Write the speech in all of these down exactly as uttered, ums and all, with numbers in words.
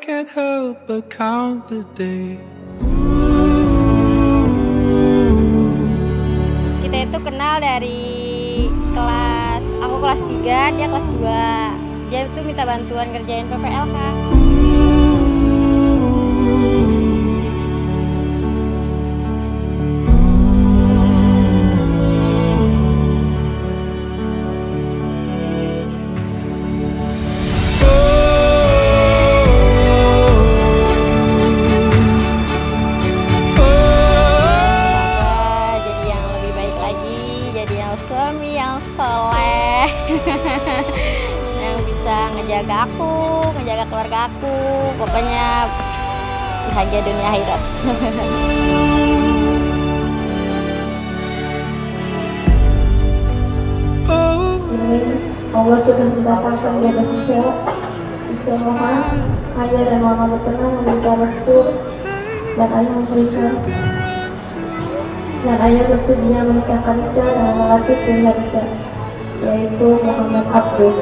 can't help but count the days. Kita itu kenal dari kelas, aku kelas tiga, dia kelas dua. Dia itu minta bantuan kerjain P P L K. Suami yang soleh yang bisa ngejaga aku, ngejaga keluarga aku, pokoknya bahagia dunia akhirat. Allah sudah mendatangkan dia bekerja. Kita mohon ayah dan mama berkenan memberikan restu dan ayah memberikan dan ayah bersedia menikahkan Ica dengan lelaki pilihan Ica, yaitu Muhammad Abdul.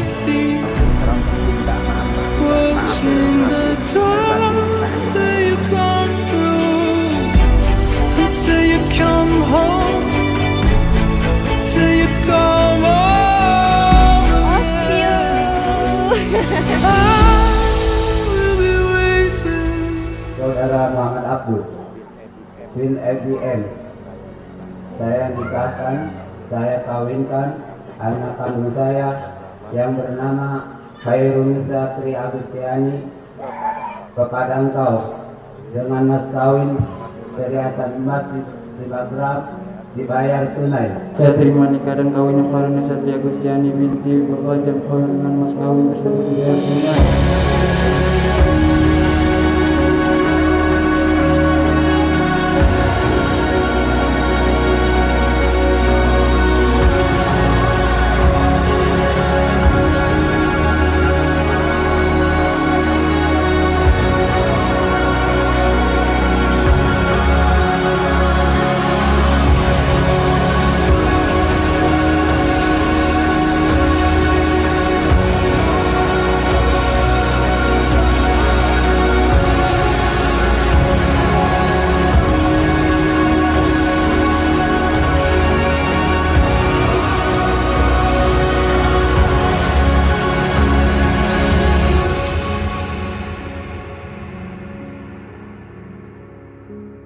Saudara Muhammad Abdul bin F D M, saya nikahkan, saya kawinkan anak kandung saya yang bernama Khairunisa Tri Agustiani kepada engkau dengan mas kawin perhiasan emas lima gram dibayar tunai. Saya terima nikah dan kawinnya Khairunisa Tri Agustiani binti Bapak Jamhur dengan mas kawin tersebut dibayar tunai. Thank you.